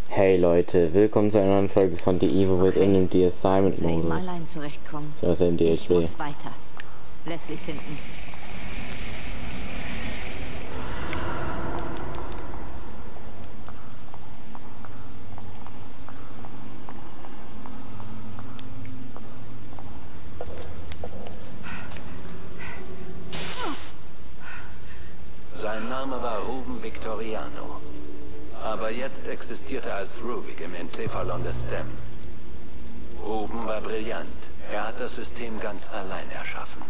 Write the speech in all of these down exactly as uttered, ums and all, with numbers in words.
Hey Leute, willkommen zu einer neuen Folge von The Evil Within im The Assignment Modus. Allein zurechtkommen. So ist er im D L C. Ich muss weiter. Leslie finden. Sein Name war Ruben Victoriano. Aber jetzt existiert er als Rubik im Enzephalon des Stem. Ruben war brillant. Er hat das System ganz allein erschaffen.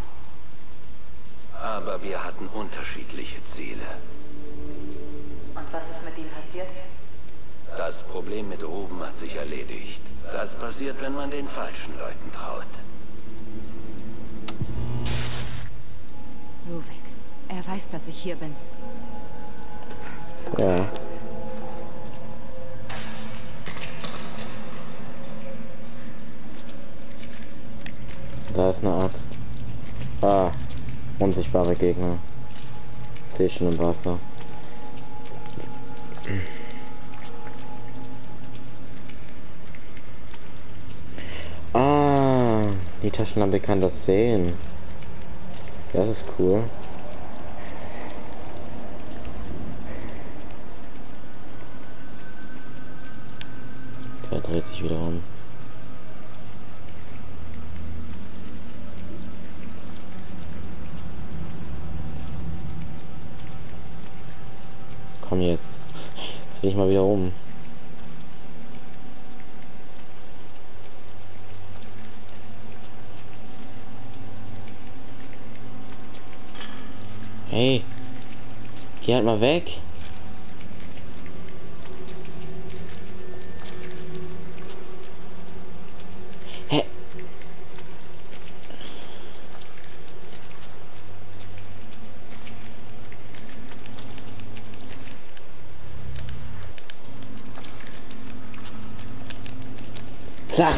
Aber wir hatten unterschiedliche Ziele. Und was ist mit ihm passiert? Das Problem mit Ruben hat sich erledigt. Das passiert, wenn man den falschen Leuten traut. Rubik. Er weiß, dass ich hier bin. Ja. Da ist eine Axt. Ah, unsichtbare Gegner. Ich sehe schon im Wasser. Ah, die Taschenlampe kann das sehen. Das ist cool. Der dreht sich wieder um. Komm jetzt. Dreh dich mal wieder um. Hey. Geh halt mal weg. Hä? Zack.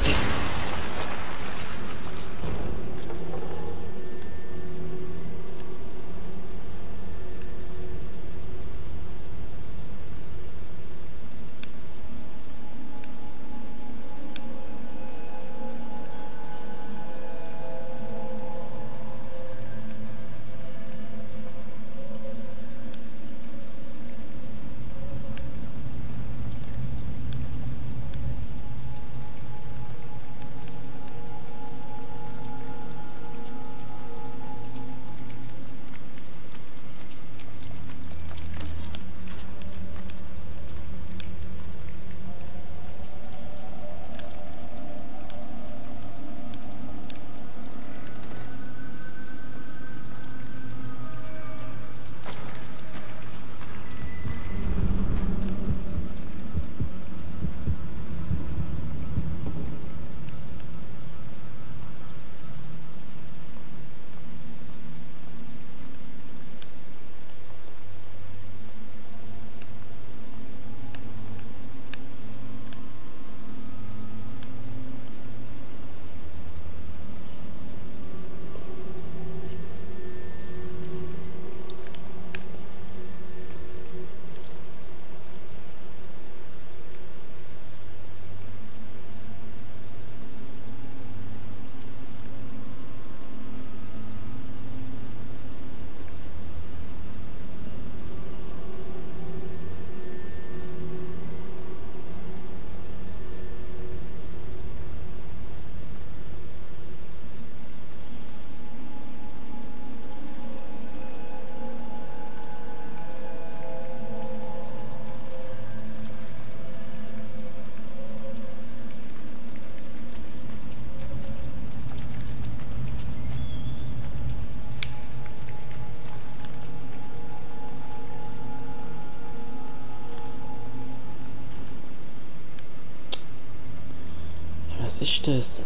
Was ist das?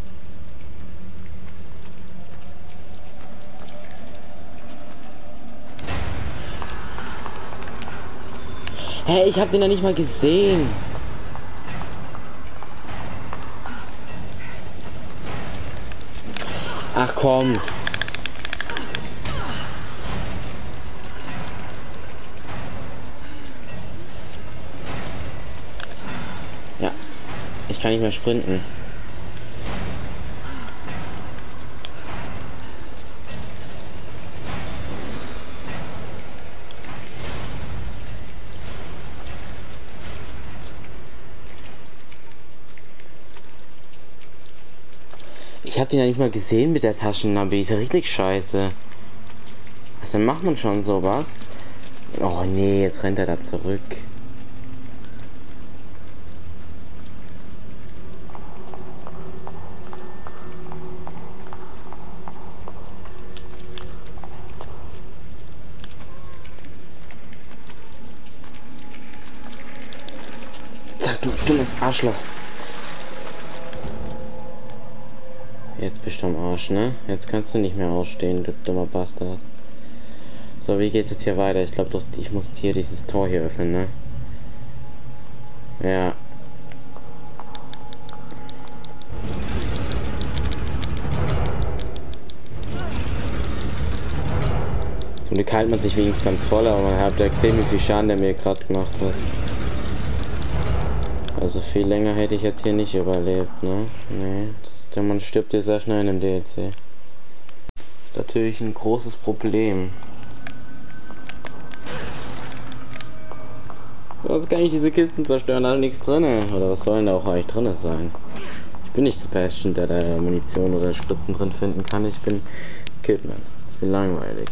Hey, ich hab den noch nicht mal gesehen. Ach komm. Ich kann nicht mehr sprinten. Ich habe den ja nicht mal gesehen mit der Taschenlampe. Die ist ja richtig scheiße. Was denn macht man schon sowas? Oh nee, jetzt rennt er da zurück. Zack, du dummes Arschloch. Jetzt bist du am Arsch, ne? Jetzt kannst du nicht mehr ausstehen, du dummer Bastard. So, wie geht's jetzt hier weiter? Ich glaube doch, ich muss hier dieses Tor hier öffnen, ne? Ja. Zum Glück hält man sich wenigstens ganz voll, aber man hat ja gesehen, wie viel Schaden der mir gerade gemacht hat. Also viel länger hätte ich jetzt hier nicht überlebt, ne? Nee, das, der man stirbt hier sehr schnell in dem D L C. Ist natürlich ein großes Problem. Was kann ich diese Kisten zerstören? Da ist nichts drin. Oder was soll denn da auch eigentlich drin sein? Ich bin nicht Sebastian, der da Munition oder Spritzen drin finden kann. Ich bin Kidman. Ich bin langweilig.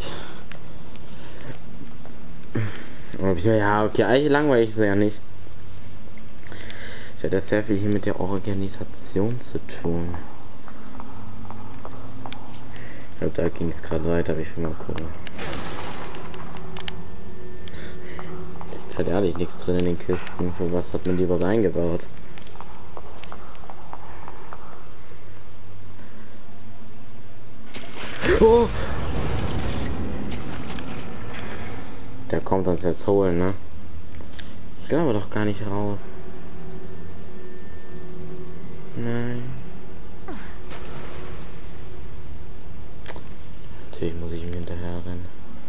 Ja, okay, eigentlich langweilig ist er ja nicht. Ich hatte sehr viel hier mit der Organisation zu tun. Ich glaube, da ging es gerade weiter, aber ich will mal gucken. Hat ehrlich nichts drin in den Kisten. Für was hat man die überhaupt eingebaut? Oh! Der kommt uns jetzt holen, ne? Ich kann aber doch gar nicht raus. Nein. Natürlich muss ich ihm hinterher rennen.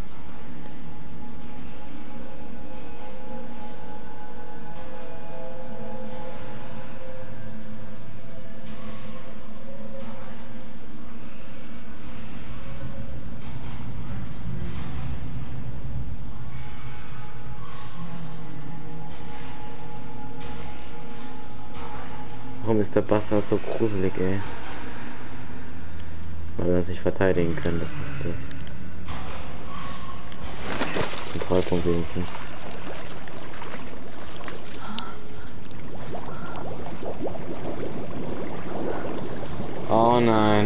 Warum ist der Bastard so gruselig, ey? Weil wir sich verteidigen können, das ist das. Kontrollpunkt wenigstens. Oh nein.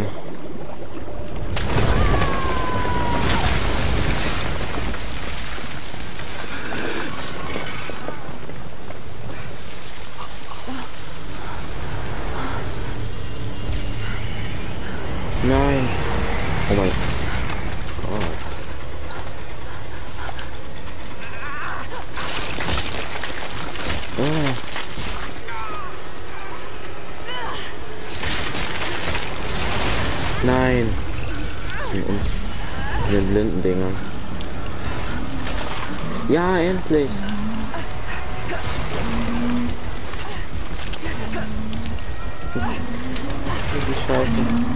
Nein. Oh mein Gott. Ah. Nein. In den blinden Dingern. Ja, endlich. Die Scheiße.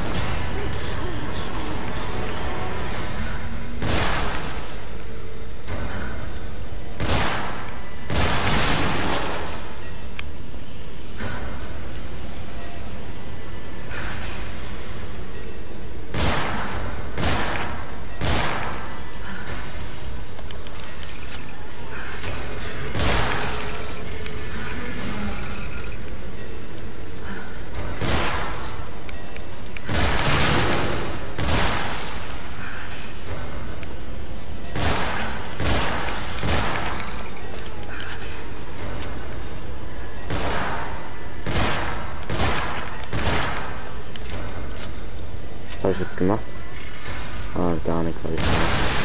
Was habe ich jetzt gemacht? Ah, gar nichts habe ich gemacht.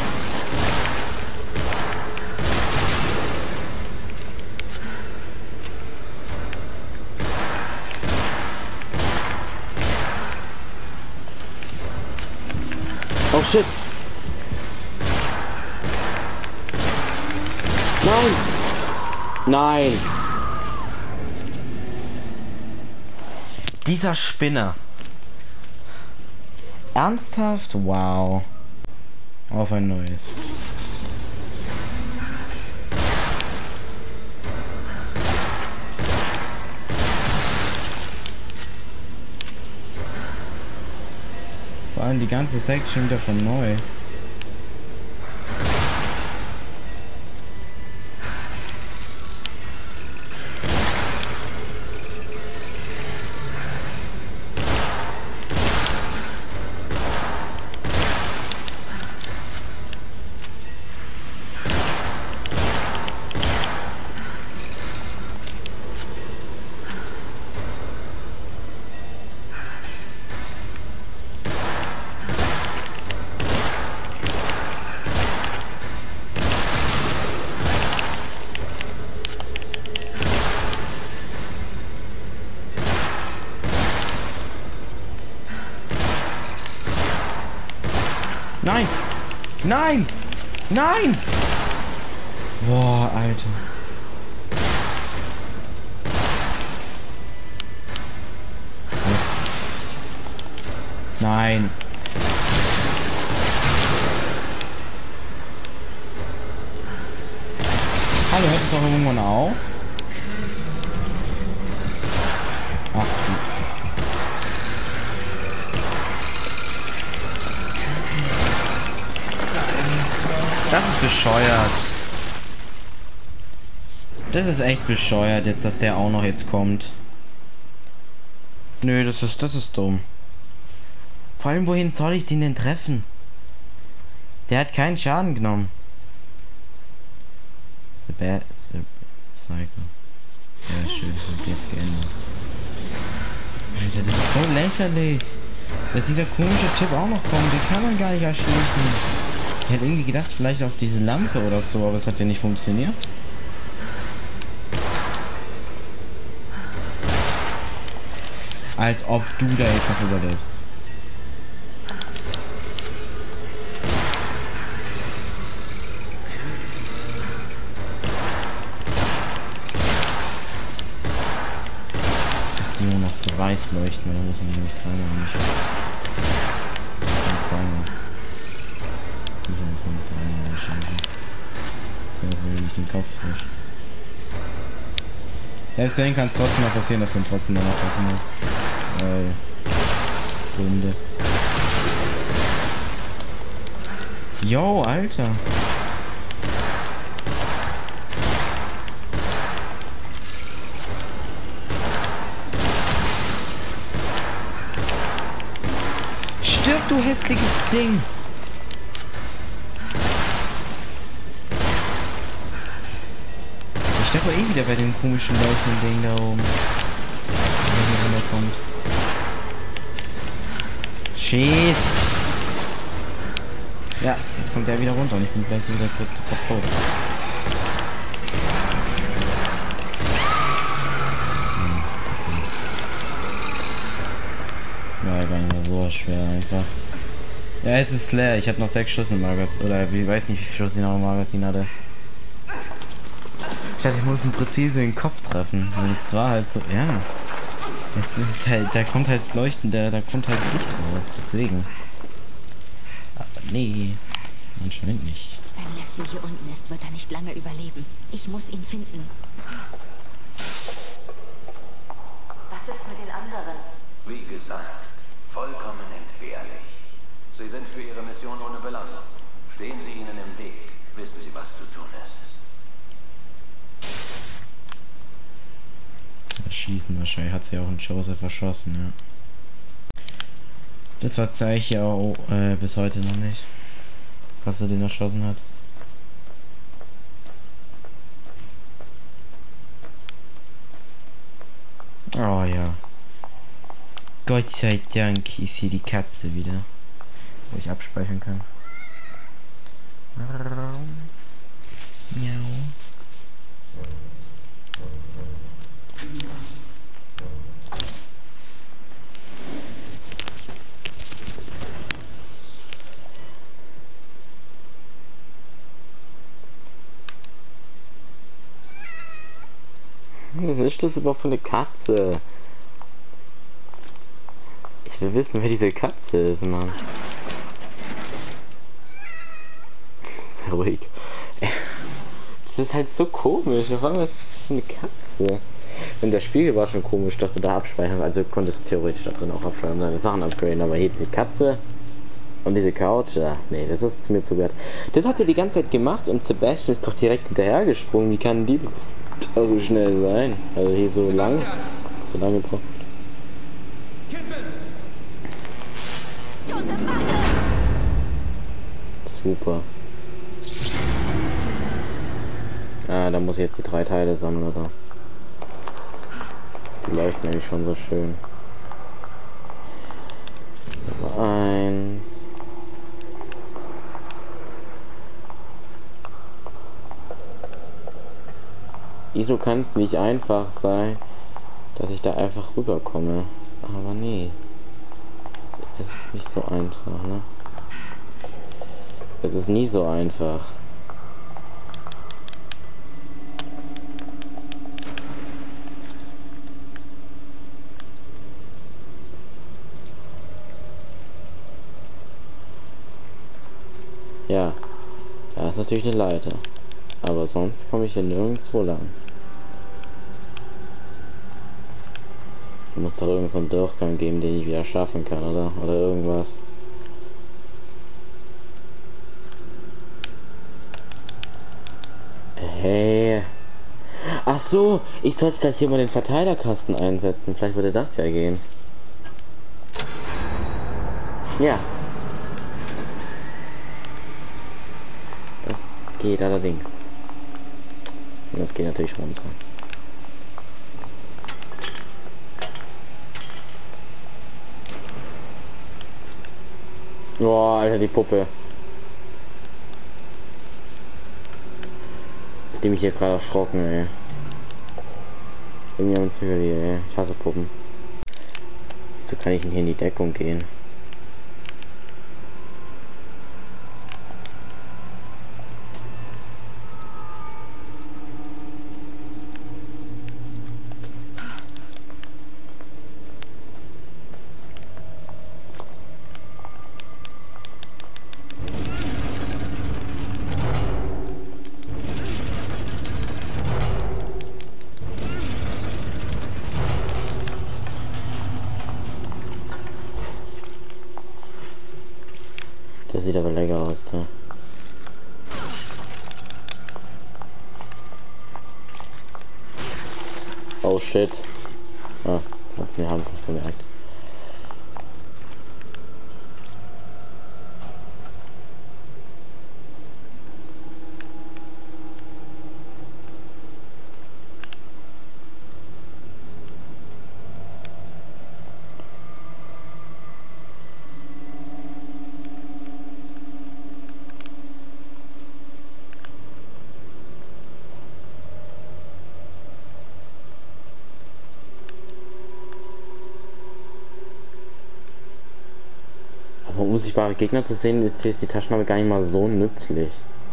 Oh shit! Nein! Nein! Dieser Spinner. Ernsthaft? Wow. Auf ein neues. Vor allem die ganze Section wieder von neu. Nein! Nein! Nein! Boah, Alter. Nein. Hallo, hört es doch irgendwann auf? Ach, das ist bescheuert. Das ist echt bescheuert jetzt, dass der auch noch jetzt kommt. Nö, das ist das ist dumm. Vor allem, wohin soll ich den denn treffen? Der hat keinen Schaden genommen. The bad the Cycle. Ja, schön, hat jetzt geändert. Alter, das ist so lächerlich. Dass dieser komische Typ auch noch kommt, den kann man gar nicht erschließen. Ich hätte irgendwie gedacht, vielleicht auf diese Lampe oder so, aber es hat ja nicht funktioniert. Als ob du da jetzt noch überlebst. Die nur noch so weiß leuchten, dann müssen die nämlich keine haben. Nicht den Kopf durch. Selbst dann kann es trotzdem noch passieren, dass du ihn trotzdem noch treffen musst. Weil. Runde. Yo, Alter. Stirb, du hässliches Ding! Ich sterbe eh wieder bei dem komischen leuchtenden Ding da oben. Wenn hier runterkommt. Schieß! Ja, jetzt kommt der wieder runter und ich bin gleich wieder kaputt. Ja, gar nicht mehr so schwer einfach. Ja, jetzt ist es leer. Ich habe noch sechs Schuss im Magazin. Oder ich weiß nicht, wie viel Schuss ich noch im Magazin hatte. Ich dachte, ich muss ihn präzise in den Kopf treffen. Und es war halt so, ja. Es ist halt, da kommt halt das Leuchten, da, da kommt halt Licht raus. Deswegen. Aber nee. Anscheinend nicht. Wenn Leslie hier unten ist, wird er nicht lange überleben. Ich muss ihn finden. Was ist mit den anderen? Wie gesagt, vollkommen entbehrlich. Sie sind für Ihre Mission ohne Belangung. Stehen Sie ihnen im Weg, wissen Sie, was zu tun ist. Schießen wahrscheinlich, hat sie auch einen Joseph verschossen, ja. Das verzeih ich ja auch äh, bis heute noch nicht. Was er den erschossen hat. Oh ja. Gott sei Dank ist hier die Katze wieder. Wo ich abspeichern kann. Miau. Was ist das überhaupt für eine Katze? Ich will wissen, wer diese Katze ist, Mann. Sehr ruhig. Das ist halt so komisch. Auf einmal ist das eine Katze. Und der Spiegel war schon komisch, dass du da abspeichern. Also konntest du theoretisch da drin auch abspeichern, deine Sachen upgraden. Aber hier ist die Katze und diese Couch. Ja, nee, das ist mir zu wert. Das hat er die ganze Zeit gemacht und Sebastian ist doch direkt hinterher gesprungen. Wie kann die da so schnell sein? Also hier so lang, so lange braucht. Super. Ah, da muss ich jetzt die drei Teile sammeln, oder? Die leuchten nämlich schon so schön. Nummer eins. Wieso kann es nicht einfach sein, dass ich da einfach rüberkomme? Aber nee. Es ist nicht so einfach, ne? Es ist nie so einfach. Ja, da ist natürlich eine Leiter. Aber sonst komme ich hier nirgendwo lang. Es muss doch irgend so einen Durchgang geben, den ich wieder schaffen kann, oder? Oder irgendwas. Hey. Ach so, ich sollte vielleicht hier mal den Verteilerkasten einsetzen. Vielleicht würde das ja gehen. Ja. Das geht allerdings. Und das geht natürlich runter. Boah, Alter, die Puppe. Die mich hier gerade erschrocken, ey. Irgendwie am Zügel hier, ey. Ich hasse Puppen. Wieso kann ich denn hier in die Deckung gehen? Das sieht aber lecker aus, ne? Oh shit. Ah, wir haben es nicht bemerkt. Aber unsichtbare Gegner zu sehen, ist hier die Taschenlampe gar nicht mal so nützlich.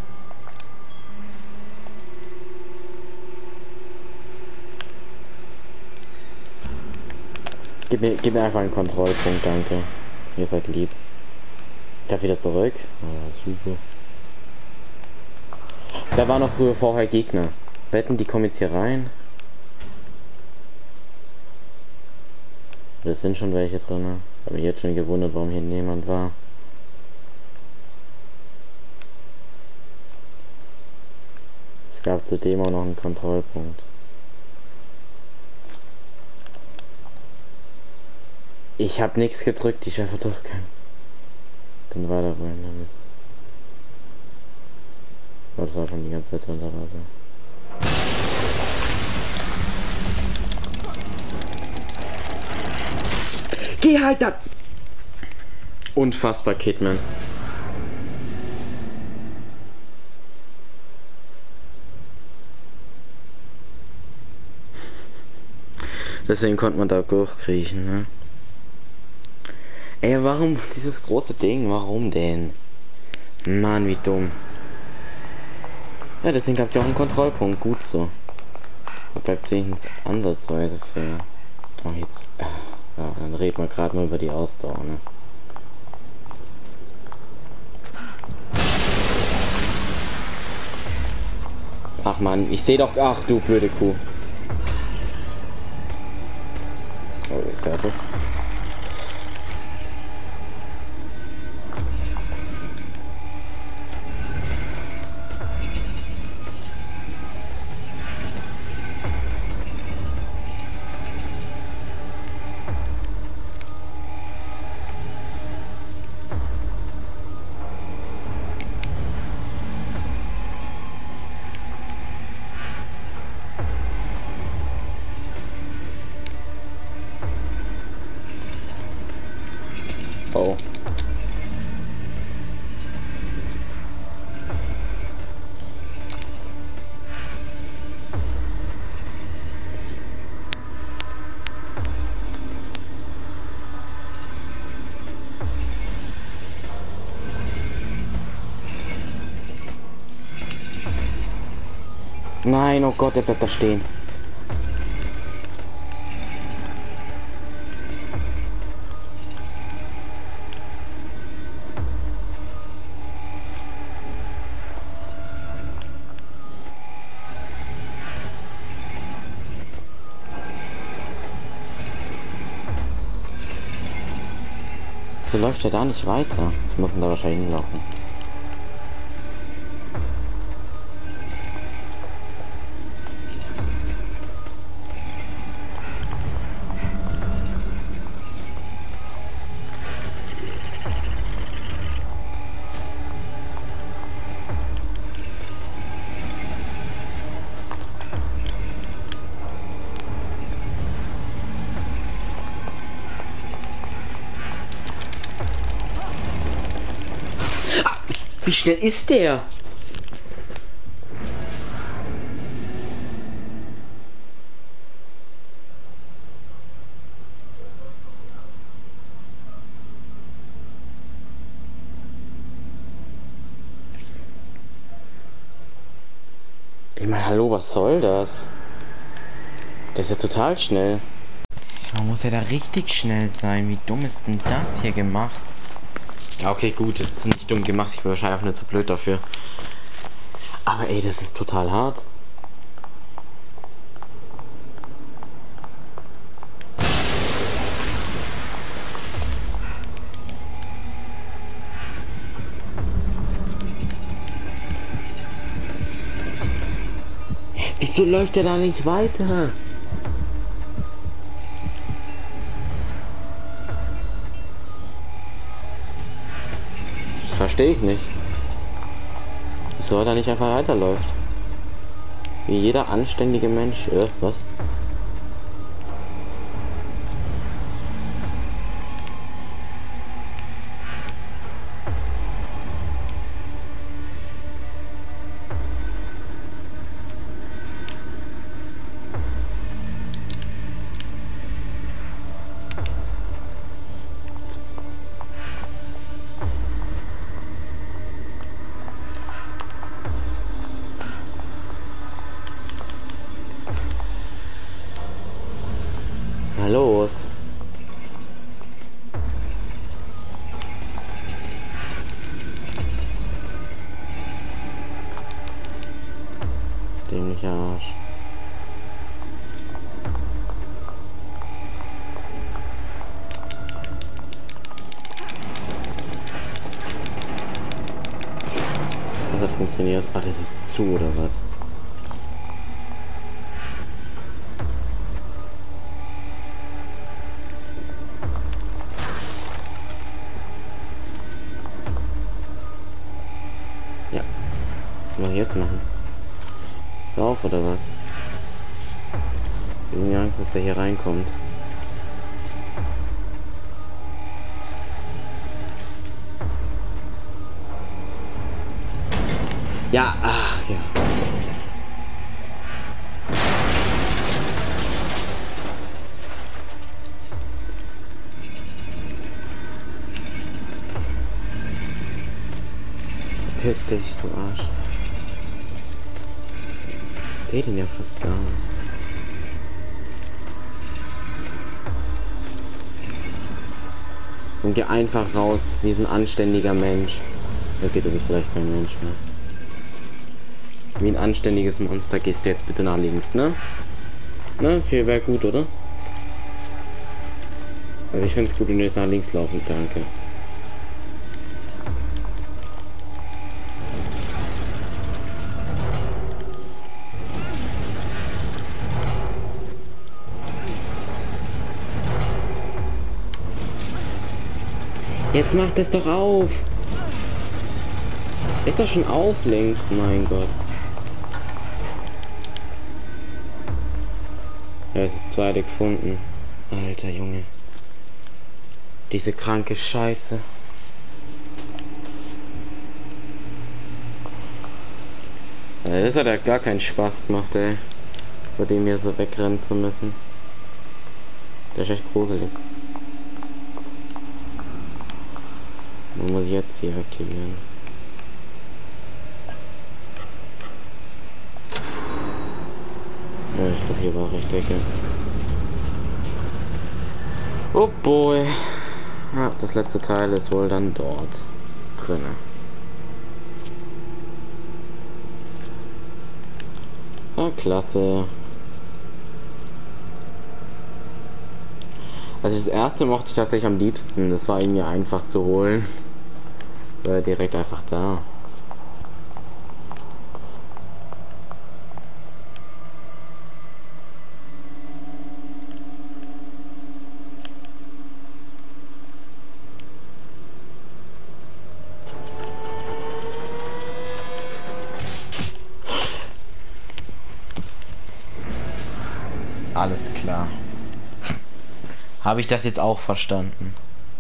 Gib mir, gib mir einfach einen Kontrollpunkt, danke. Ihr seid lieb. Ich darf wieder zurück. Oh, super. Da waren noch früher vorher Gegner. Wetten, die kommen jetzt hier rein. Das sind schon welche drin. Ich habe mich jetzt schon gewundert, warum hier niemand war. Es gab zudem auch noch einen Kontrollpunkt. Ich habe nichts gedrückt, ich einfach durchgegangen. Dann war da wohl ein Mist. Oh, das war schon die ganze Zeit unter Wasser. Geh halt da! Unfassbar, Kidman. Deswegen konnte man da durchkriechen, ne? Ey, warum dieses große Ding? Warum denn? Mann, wie dumm. Ja, deswegen gab es ja auch einen Kontrollpunkt. Gut so. Da bleibt wenigstens ansatzweise für... Oh, jetzt... Ja, dann reden wir gerade mal über die Ausdauer, ne? Ach man, ich sehe doch... Ach du blöde Kuh. Oh, Servus. Oh. Nein, oh Gott, der bleibt da stehen. So läuft er da nicht weiter. Ich muss ihn da wahrscheinlich hinlaufen. Wie schnell ist der? Ich meine, hallo, was soll das? Der ist ja total schnell. Man muss ja da richtig schnell sein. Wie dumm ist denn das hier gemacht? Ja, okay, gut, das ist nicht dumm gemacht. Ich bin wahrscheinlich auch nicht so blöd dafür. Aber ey, das ist total hart. Wieso läuft der da nicht weiter? Verstehe ich nicht. Wieso er da nicht einfach weiterläuft? Wie jeder anständige Mensch. Äh, was? Na los. Dämlicher Arsch. Das hat funktioniert. Ah, das ist zu, oder was? Ja. Was soll ich jetzt machen? Ist er auf, oder was? Ich habe irgendwie Angst, dass der hier reinkommt. Ja, ach ja. Verpiss dich, du Arsch. Geht ihn ja fast gar nicht. Und geh einfach raus, wie ein anständiger Mensch. Okay, du bist vielleicht kein Mensch mehr. Wie ein anständiges Monster gehst du jetzt bitte nach links, ne? Ne? Hier wäre gut, oder? Also ich finde es gut, wenn du jetzt nach links laufen, danke. Jetzt macht es doch auf. Ist doch schon auf links, mein Gott. Ja, es ist zweite gefunden. Alter Junge. Diese kranke Scheiße. Ja, das hat ja gar keinen Spaß gemacht, ey. Vor dem hier so wegrennen zu müssen. Der ist echt gruselig. Man muss jetzt hier aktivieren. Ja, ich glaube, hier war Rechtecke. Oh boy. Ja, das letzte Teil ist wohl dann dort drinnen. Ah, klasse. Also das erste mochte ich tatsächlich am liebsten. Das war irgendwie einfach zu holen. Das war ja direkt einfach da. Alles klar. Habe ich das jetzt auch verstanden?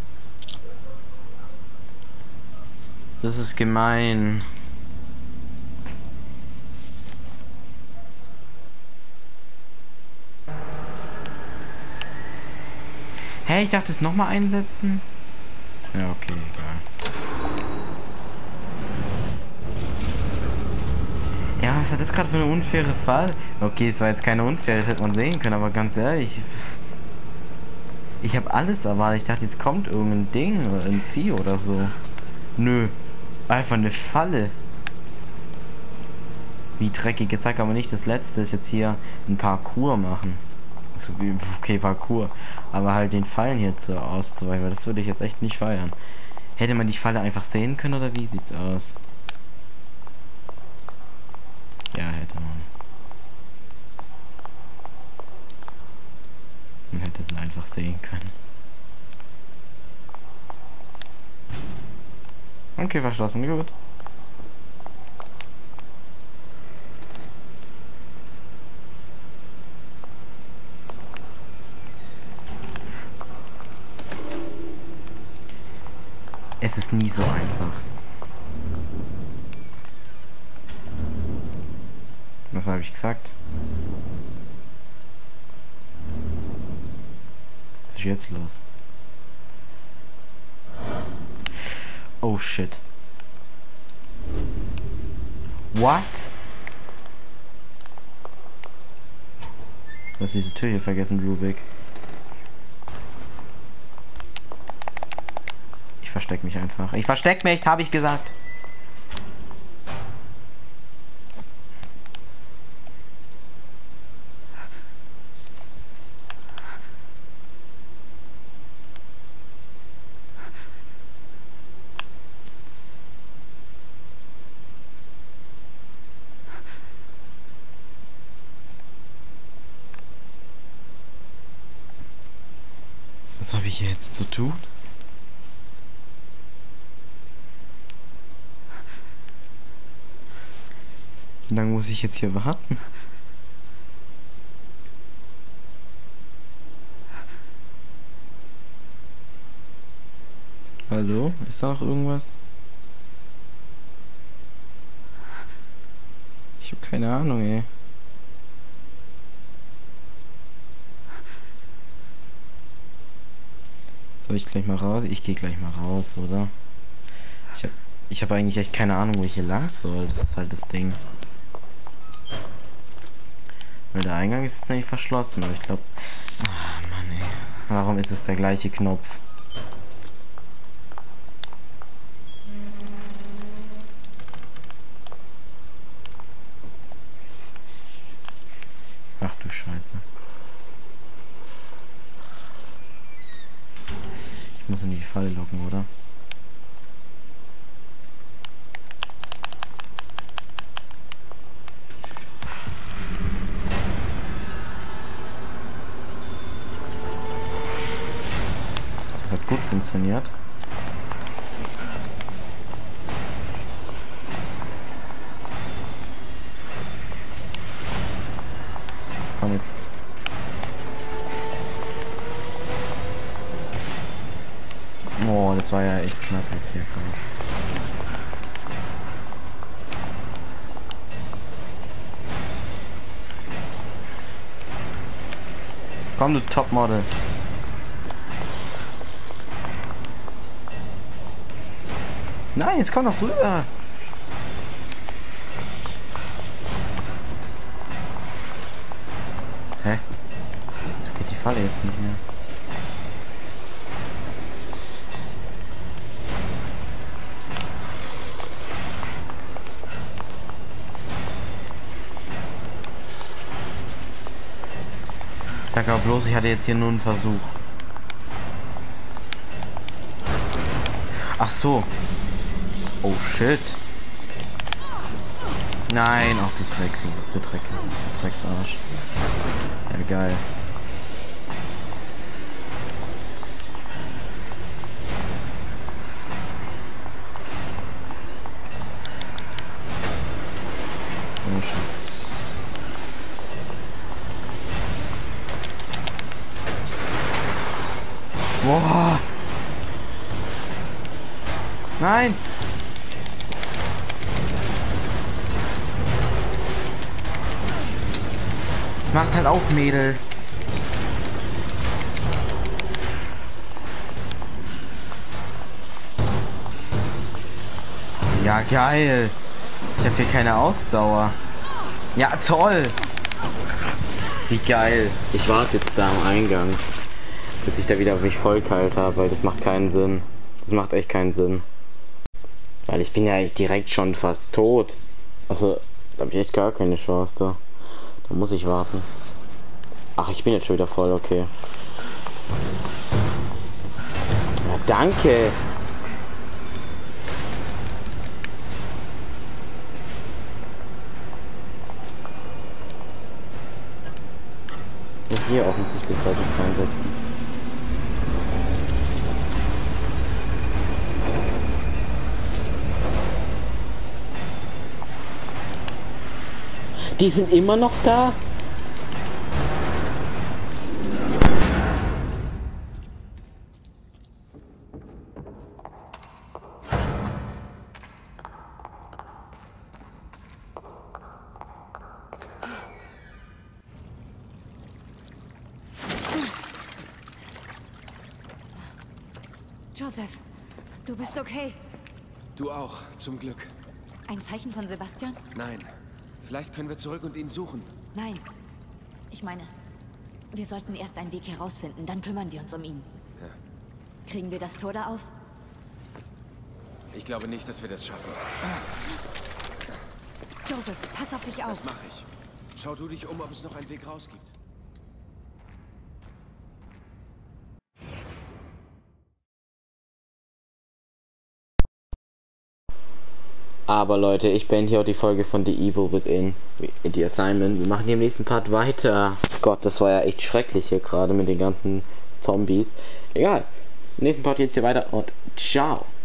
Das ist gemein. Hä, ich dachte es nochmal einsetzen? Ja, okay, egal. Ja, was hat das gerade für eine unfaire Fall? Okay, es war jetzt keine unfaire, das hätte man sehen können, aber ganz ehrlich... Ich habe alles erwartet. Ich dachte, jetzt kommt irgendein Ding oder ein Vieh oder so. Nö. Einfach eine Falle. Wie dreckig. Jetzt sag aber nicht, das letzte ist jetzt hier ein Parcours machen. Also, okay, Parcours. Aber halt den Fallen hier zu auszuweichen, weil das würde ich jetzt echt nicht feiern. Hätte man die Falle einfach sehen können oder wie sieht's aus? Ja, hätte man. Man hätte es einfach sehen können. Okay, verschlossen, gut. Es ist nie so einfach. Was habe ich gesagt? Was ist jetzt los? Oh shit. What? Du hast diese Tür hier vergessen, Rubik. Ich versteck mich einfach. Ich versteck mich, habe ich gesagt. Was habe ich jetzt zu tun? Wie lange muss ich jetzt hier warten? Hallo? Ist da noch irgendwas? Ich habe keine Ahnung, ey. Soll ich gleich mal raus? Ich gehe gleich mal raus, oder? Ich habe ich hab eigentlich echt keine Ahnung, wo ich hier lang soll. Das ist halt das Ding. Weil der Eingang ist jetzt nicht verschlossen, aber ich glaube... Ah, Mann, ey. Warum ist es der gleiche Knopf? muss in die Falle locken, oder? Das hat gut funktioniert. Komm jetzt. Oh, das war ja echt knapp jetzt hier. Komm, du Topmodel. Nein, jetzt komm doch rüber. Hä? So geht die Falle jetzt nicht mehr. Sag aber bloß, ich hatte jetzt hier nur einen Versuch. Ach so. Oh shit. Nein, auch du Dreck, du Dreck, du Drecksarsch. Ja, geil. Oh shit. Boah. Nein. Das macht halt auch Mädel. Ja, geil. Ich habe hier keine Ausdauer. Ja, toll. Wie geil. Ich warte jetzt da am Eingang, bis ich da wieder auf mich voll kalt habe, weil das macht keinen Sinn. Das macht echt keinen Sinn. Weil ich bin ja echt direkt schon fast tot. Also, da habe ich echt gar keine Chance da. Da muss ich warten. Ach, ich bin jetzt schon wieder voll, okay. Ja, danke. Und hier offensichtlich sollte ich es reinsetzen. Die sind immer noch da? Joseph, du bist okay. Du auch, zum Glück. Ein Zeichen von Sebastian? Nein. Vielleicht können wir zurück und ihn suchen. Nein. Ich meine, wir sollten erst einen Weg herausfinden, dann kümmern wir uns um ihn. Ja. Kriegen wir das Tor da auf? Ich glaube nicht, dass wir das schaffen. Joseph, pass auf dich auf. Das mache ich. Schau du dich um, ob es noch einen Weg raus gibt. Aber Leute, ich beende hier auch die Folge von The Evil Within, die Assignment. Wir machen hier im nächsten Part weiter. Gott, das war ja echt schrecklich hier gerade mit den ganzen Zombies. Egal. Im nächsten Part geht's hier weiter und ciao.